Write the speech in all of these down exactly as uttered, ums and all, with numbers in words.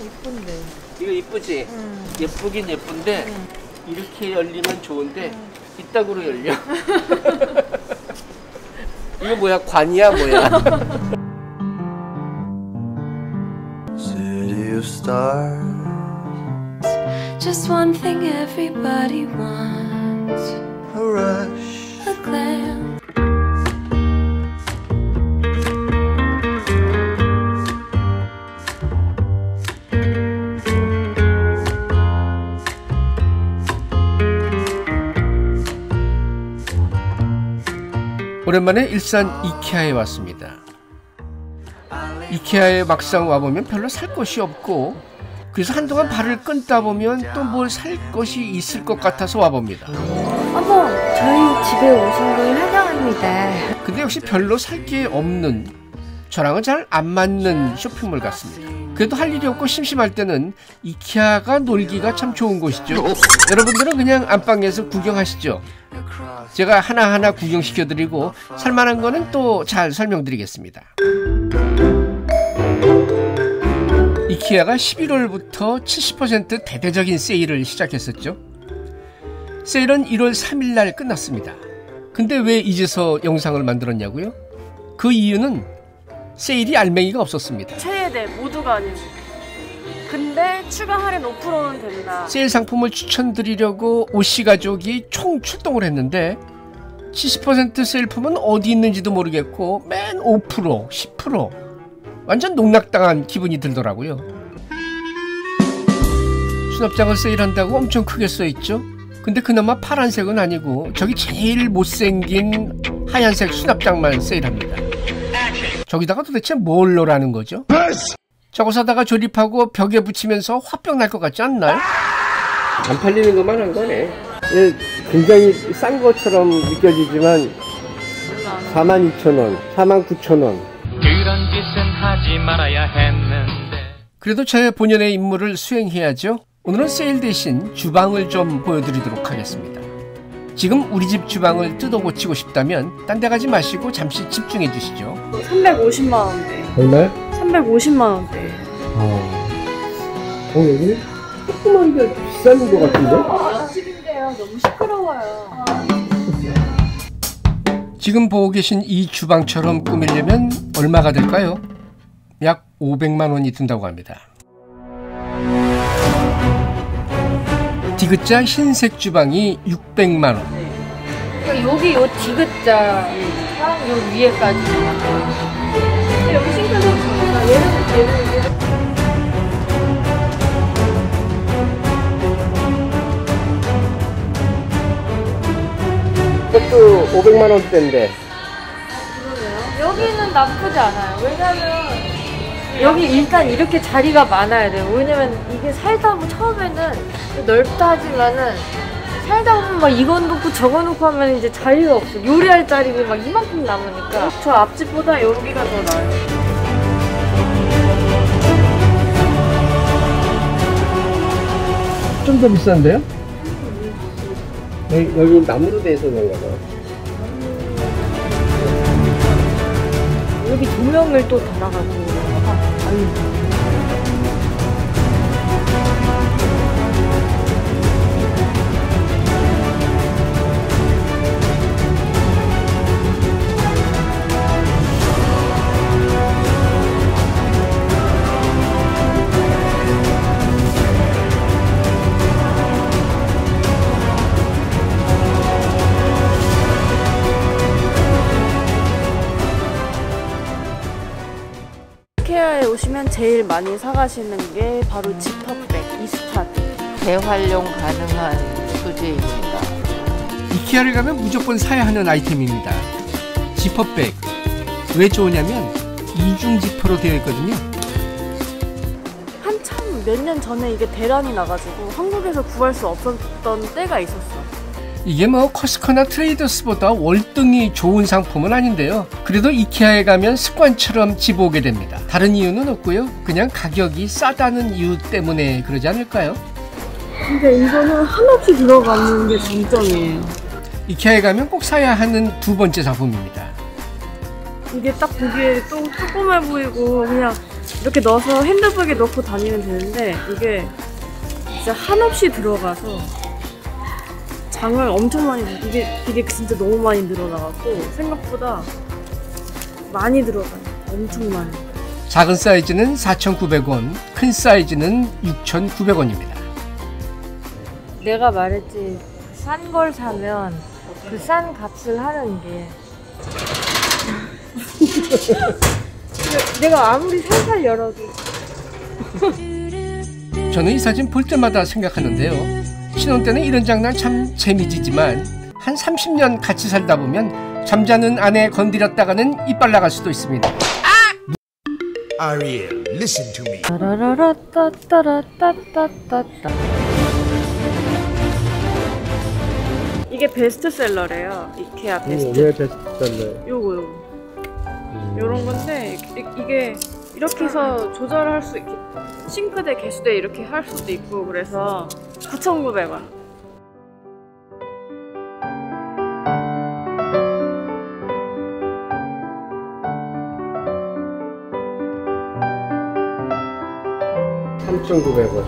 이쁜데. 이거 이쁘지? 응. 예쁘긴 예쁜데 응. 이렇게 열리면 좋은데 응. 이따구로 열려. 이거 뭐야? 관이야 뭐야? City of stars. Just one thing everybody wants. A rush. A glance. 오랜만에 일산 이케아에 왔습니다. 이케아에 막상 와보면 별로 살 것이 없고 그래서 한동안 발을 끊다 보면 또 뭘 살 것이 있을 것 같아서 와봅니다. 어머, 저희 집에 오신 걸 환영합니다. 근데 역시 별로 살 게 없는, 저랑은 잘 안 맞는 쇼핑몰 같습니다. 그래도 할 일이 없고 심심할 때는 이케아가 놀기가 참 좋은 곳이죠. 여러분들은 그냥 안방에서 구경하시죠. 제가 하나하나 구경시켜드리고 살만한 거는 또 잘 설명드리겠습니다. 이케아가 십일월부터 칠십 퍼센트 대대적인 세일을 시작했었죠. 세일은 일월 삼일날 끝났습니다. 근데 왜 이제서 영상을 만들었냐고요? 그 이유는 세일이 알맹이가 없었습니다. 최대 모두가 아니고. 근데 추가 할인 오 퍼센트는 된다. 세일 상품을 추천드리려고 오씨 가족이 총 출동을 했는데 칠십 퍼센트 세일품은 어디 있는지도 모르겠고 맨 오 퍼센트, 십 퍼센트 완전 농락당한 기분이 들더라고요. 수납장을 세일한다고 엄청 크게 써있죠. 근데 그나마 파란색은 아니고 저기 제일 못생긴 하얀색 수납장만 세일합니다. 저기다가 도대체 뭘 넣으라는 거죠? 저거 사다가 조립하고 벽에 붙이면서 화병 날 것 같지 않나요? 안 팔리는 것만 한 거네. 굉장히 싼 것처럼 느껴지지만 사만 이천 원, 사만 구천 원. 그런 짓은 하지 말아야 했는데. 그래도 제 본연의 임무를 수행해야죠. 오늘은 세일 대신 주방을 좀 보여드리도록 하겠습니다. 지금 우리 집 주방을 뜯어 고치고 싶다면 딴 데 가지 마시고 잠시 집중해 주시죠. 삼백오십만 원대. 얼마요? 삼백오십만 원대. 어, 어 여기 조그만 게 비싼 것 같은데? 아, 집인데요. 너무 시끄러워요. 아. 지금 보고 계신 이 주방처럼 꾸미려면 얼마가 될까요? 약 오백만 원이 든다고 합니다. 디귿자 흰색 주방이 육백만 원. 그러니까 여기 요 디귿자랑 요 위에까지. 여기 싱크대 있으니까 얘는 얘는 얘는. 이것도 오백만 원대인데. 그러네요. 여기는 나쁘지 않아요. 왜냐면 여기 일단 이렇게 자리가 많아야 돼요. 왜냐면 이게 살다 보면 처음에는 넓다 하지만은 살다 보면 막 이거 놓고 저거 놓고 하면 이제 자리가 없어. 요리할 자리가 막 이만큼 남으니까. 저 앞집보다 여기가 더 나아요. 좀 더 비싼데요? 여기, 여기 나무로 돼서 그런가 봐. 여기 조명을 또 달아가지고. 아, 아유. 이케아에 오시면 제일 많이 사가시는 게 바로 지퍼백, 이스타드. 재활용 가능한 소재입니다. 이케아를 가면 무조건 사야 하는 아이템입니다. 지퍼백. 왜 좋으냐면 이중 지퍼로 되어 있거든요. 한참 몇 년 전에 이게 대란이 나가지고 한국에서 구할 수 없었던 때가 있었어. 이게 뭐 커스코나 트레이더스보다 월등히 좋은 상품은 아닌데요. 그래도 이케아에 가면 습관처럼 집어오게 됩니다. 다른 이유는 없고요. 그냥 가격이 싸다는 이유 때문에 그러지 않을까요? 근데 이거는 한없이 들어가는 게 장점이에요. 이케아에 가면 꼭 사야 하는 두 번째 상품입니다. 이게 딱 보기에 또 조그매 보이고 그냥 이렇게 넣어서 핸드백에 넣고 다니면 되는데 이게 진짜 한없이 들어가서 장을 엄청 많이 넣어. 이게 이게 진짜 너무 많이 늘어나갖고 생각보다 많이 들어가요. 엄청 많이. 작은 사이즈는 사천구백 원, 큰 사이즈는 육천구백 원입니다. 내가 말했지, 싼 걸 사면 그 싼 값을 하는 게 내가 아무리 살살 열어도 저는 이 사진 볼 때마다 생각하는데요. 신혼 때는 이런 장난 참 재미지지만 한 삼십 년 같이 살다 보면 잠자는 아내 건드렸다가는 이빨 나갈 수도 있습니다. Ariel, listen to me. 따라라라따따라따따따따. 이게 베스트셀러래요. 이케아 베스트. 왜 베스트셀러? 요거 요거. 요런 건데 이, 이게 이렇게 해서 조절할 수 있게 싱크대 개수대 이렇게 할 수도 있고 그래서 구천구백 원. 삼천구백 원.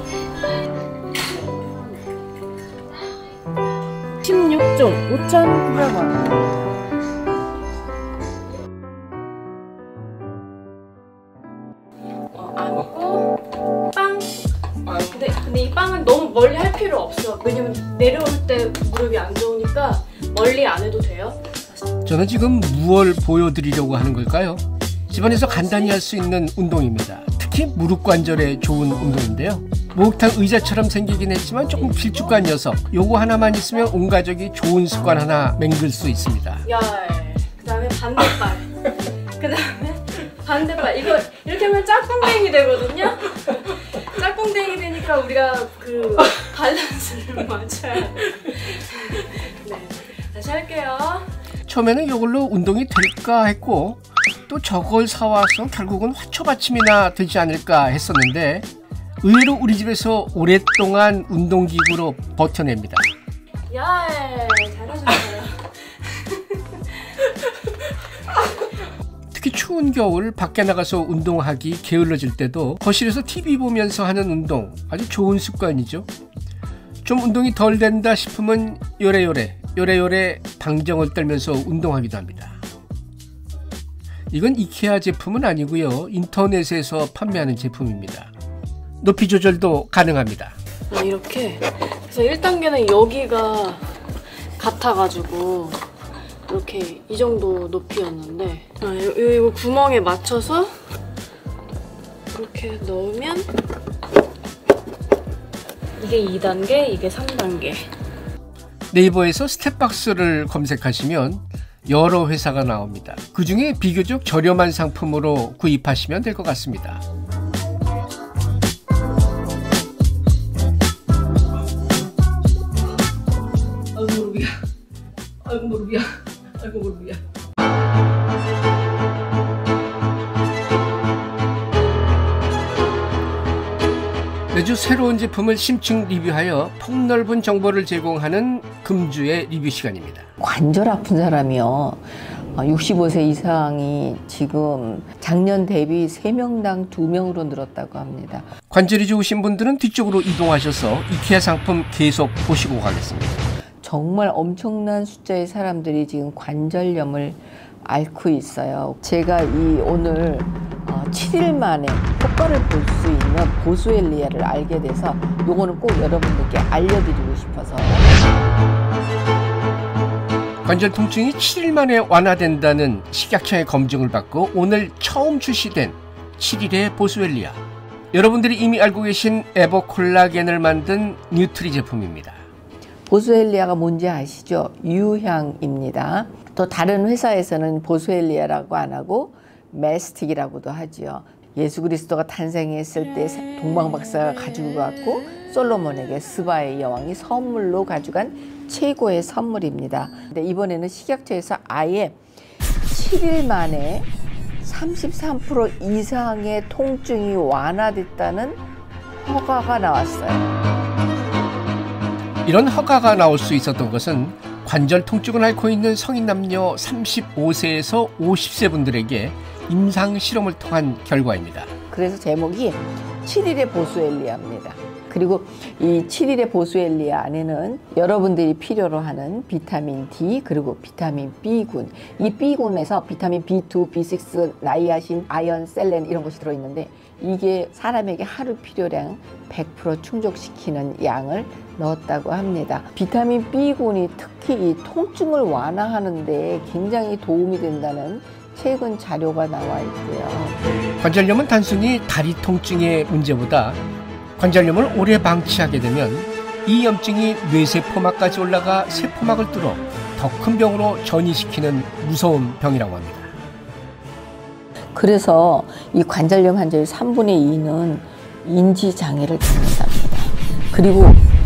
십육 종 오천구백 원. 안고 빵. 근데 근데 이 빵은 너무 멀리 할 필요 없어. 왜냐면 내려올 때 무릎이 안 좋으니까 멀리 안 해도 돼요. 저는 지금 무얼 보여드리려고 하는 걸까요? 집안에서 간단히 할 수 있는 운동입니다. 특히 무릎 관절에 좋은 운동인데요. 목욕탕 의자처럼 생기긴 했지만 조금 길쭉한 녀석. 요거 하나만 있으면 온 가족이 좋은 습관 하나 맹글 수 있습니다. 야, 그 다음에 반대발. 그 다음에 반대발. 이거 이렇게 하면 짝꿍댕이 되거든요. 짝꿍댕이 되니까 우리가 그 밸런스를 맞춰야 돼. 네, 다시 할게요. 처음에는 이걸로 운동이 될까 했고 또 저걸 사와서 결국은 화초받침이나 되지 않을까 했었는데 의외로 우리 집에서 오랫동안 운동기구로 버텨냅니다. 야, 잘하셨어요. 특히 추운 겨울 밖에 나가서 운동하기 게을러질 때도 거실에서 티비 보면서 하는 운동 아주 좋은 습관이죠. 좀 운동이 덜 된다 싶으면 요래요래 요래요래 방정을 떨면서 운동하기도 합니다. 이건 이케아 제품은 아니고요. 인터넷에서 판매하는 제품입니다. 높이 조절도 가능합니다. 이렇게 그래서 일 단계는 여기가 같아가지고 이렇게 이 정도 높이였는데 아, 요, 요 구멍에 맞춰서 이렇게 넣으면 이게 이 단계, 이게 삼 단계. 네이버에서 스텝박스를 검색하시면 여러 회사가 나옵니다. 그 중에 비교적 저렴한 상품으로 구입하시면 될 것 같습니다. 아이고 무릎이야. 아이고 무릎이야. 아이고 무릎이야. 매주 새로운 제품을 심층 리뷰하여 폭넓은 정보를 제공하는 금주의 리뷰 시간입니다. 관절 아픈 사람이요. 육십오 세 이상이 지금 작년 대비 세 명당 두 명으로 늘었다고 합니다. 관절이 좋으신 분들은 뒤쪽으로 이동하셔서 이케아 상품 계속 보시고 가겠습니다. 정말 엄청난 숫자의 사람들이 지금 관절염을 앓고 있어요. 제가 이 오늘 칠 일 만에 효과를 볼 수 있는 보스웰리아를 알게 돼서 요거는 꼭 여러분들께 알려드리고 싶어서. 관절 통증이 칠 일 만에 완화된다는 식약처의 검증을 받고 오늘 처음 출시된 칠 일의 보스웰리아. 여러분들이 이미 알고 계신 에버콜라겐을 만든 뉴트리 제품입니다. 보스웰리아가 뭔지 아시죠? 유향입니다. 또 다른 회사에서는 보스웰리아라고 안 하고 메스틱이라고도 하지요. 예수 그리스도가 탄생했을 때 동방 박사가 가지고 갔고 솔로몬에게 스바의 여왕이 선물로 가져간 최고의 선물입니다. 근데 이번에는 식약처에서 아예 칠 일 만에 삼십삼 퍼센트 이상의 통증이 완화됐다는 허가가 나왔어요. 이런 허가가 나올 수 있었던 것은 관절 통증을 앓고 있는 성인 남녀 삼십오 세에서 오십 세 분들에게 임상 실험을 통한 결과입니다. 그래서 제목이 칠 일의 보스웰리아입니다. 그리고 이 칠 일의 보스웰리아 안에는 여러분들이 필요로 하는 비타민 D 그리고 비타민 B군, 이 B군에서 비타민 비 투, 비 식스, 나이아신, 아연, 셀렌 이런 것이 들어있는데 이게 사람에게 하루 필요량 백 퍼센트 충족시키는 양을 넣었다고 합니다. 비타민 B군이 특히 이 통증을 완화하는 데 굉장히 도움이 된다는 최근 자료가 나와 있고요. 관절염은 단순히 다리 통증의 문제보다 관절염을 오래 방치하게 되면 이 염증이 뇌세포막까지 올라가 세포막을 뚫어 더 큰 병으로 전이시키는 무서운 병이라고 합니다. 그래서 이 관절염 환자의 삼분의 이는 인지장애를 겪는답니다. 그리고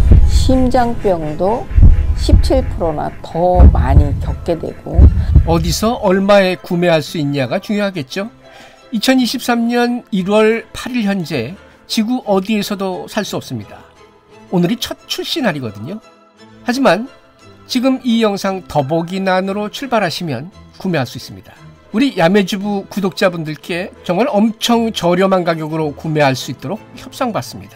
심장병도 십칠 퍼센트나 더 많이 겪게 되고. 어디서 얼마에 구매할 수 있냐가 중요하겠죠. 이천이십삼 년 일월 팔일 현재 지구 어디에서도 살 수 없습니다. 오늘이 첫 출시 날이거든요. 하지만 지금 이 영상 더보기란으로 출발하시면 구매할 수 있습니다. 우리 야매주부 구독자분들께 정말 엄청 저렴한 가격으로 구매할 수 있도록 협상받습니다.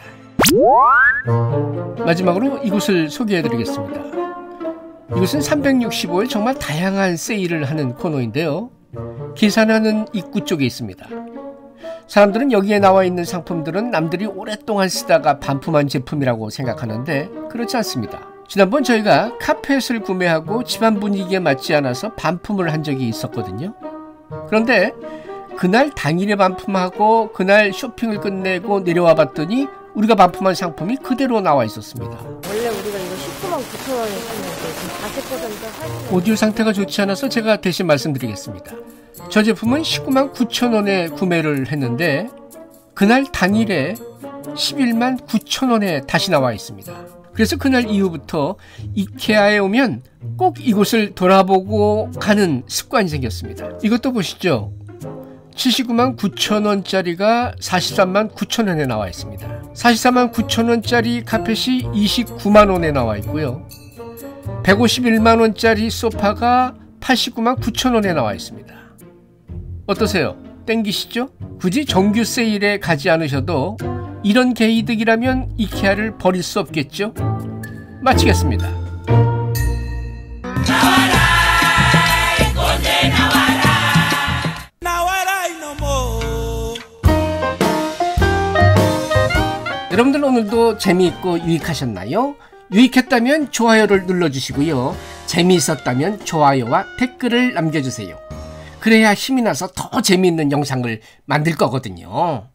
마지막으로 이곳을 소개해드리겠습니다. 이곳은 삼백육십오 일 정말 다양한 세일을 하는 코너인데요. 계산하는 입구 쪽에 있습니다. 사람들은 여기에 나와 있는 상품들은 남들이 오랫동안 쓰다가 반품한 제품이라고 생각하는데 그렇지 않습니다. 지난번 저희가 카펫을 구매하고 집안 분위기에 맞지 않아서 반품을 한 적이 있었거든요. 그런데 그날 당일에 반품하고 그날 쇼핑을 끝내고 내려와 봤더니 우리가 반품한 상품이 그대로 나와 있었습니다. 원래 우리가 이거 십구만 구천 원에 샀는데 지금 사십 퍼센트 할인. 오디오 상태가 좋지 않아서 제가 대신 말씀드리겠습니다. 저 제품은 십구만 구천 원에 구매를 했는데 그날 당일에 십일만 구천 원에 다시 나와 있습니다. 그래서 그날 이후부터 이케아에 오면 꼭 이곳을 돌아보고 가는 습관이 생겼습니다. 이것도 보시죠. 칠십구만 구천 원짜리가 사십삼만 구천 원에 나와 있습니다. 사십사만 구천 원짜리 카펫이 이십구만 원에 나와 있고요. 백오십일만 원짜리 소파가 팔십구만 구천 원에 나와 있습니다. 어떠세요? 땡기시죠? 굳이 정규 세일에 가지 않으셔도 이런 개이득이라면 이케아를 버릴 수 없겠죠? 마치겠습니다. 나와라, 이곳에 나와라. 나와라 이놈아. 여러분들 오늘도 재미있고 유익하셨나요? 유익했다면 좋아요를 눌러주시고요. 재미있었다면 좋아요와 댓글을 남겨주세요. 그래야 힘이 나서 더 재미있는 영상을 만들 거거든요.